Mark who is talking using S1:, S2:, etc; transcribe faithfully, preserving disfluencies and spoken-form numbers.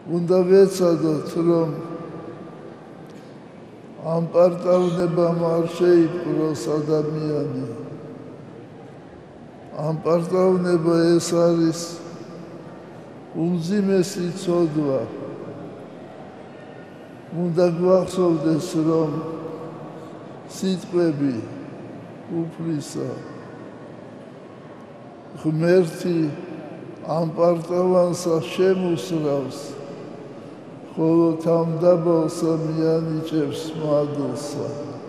S1: უნდა ვეცადოთ, რომ ამ პარტავნებამ არ შეიპყროს ადამიანი. ამ პარტავნება ეს არის უმძიმესი ცოდვა. უნდა გვახსოვდეს, რომ სიტყვები უფლისა ღმერთი ამ პარტავანსა შემუსრავს, ხოლო თავდაბალსა მიანიჭებს მადლსა.